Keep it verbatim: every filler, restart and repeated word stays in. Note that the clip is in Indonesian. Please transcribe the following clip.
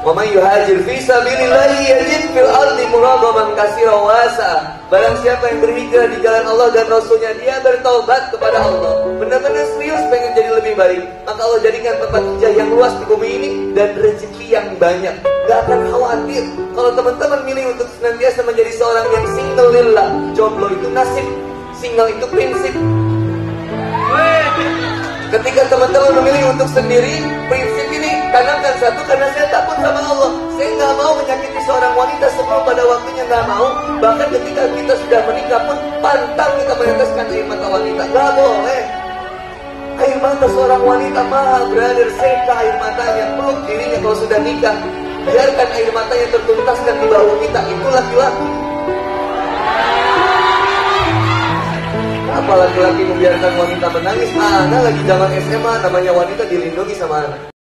Wa may yuhajir fi sabilillahi yajid fil ardi muragaman katsiran wasa. Barang siapa yang berhijrah di jalan Allah dan Rasulnya, dia bertaubat kepada Allah, benar-benar serius pengen jadi lebih baik, maka Allah jadikan tempat hijrah yang luas di bumi ini dan rezeki yang banyak. Gak akan khawatir kalau teman-teman milih untuk senantiasa menjadi seorang yang single lillah. Jomblo itu nasib, single itu prinsip. Ketika teman-teman memilih untuk sendiri, prinsip ini tanamkan satu, karena saya takut sama Allah. Saya nggak mau menyakiti seorang wanita sebelum pada waktunya, nggak mau. Bahkan ketika kita sudah menikah pun pantang kita meneteskan air mata wanita, nggak boleh. Air mata seorang wanita mahal, brother. Seka air matanya, peluk dirinya kalau sudah nikah. Biarkan air matanya tertuntaskan di bahu kita, itu laki-laki. Apa laki-laki membiarkan wanita menangis? Anak lagi zaman S M A, namanya wanita dilindungi sama anak.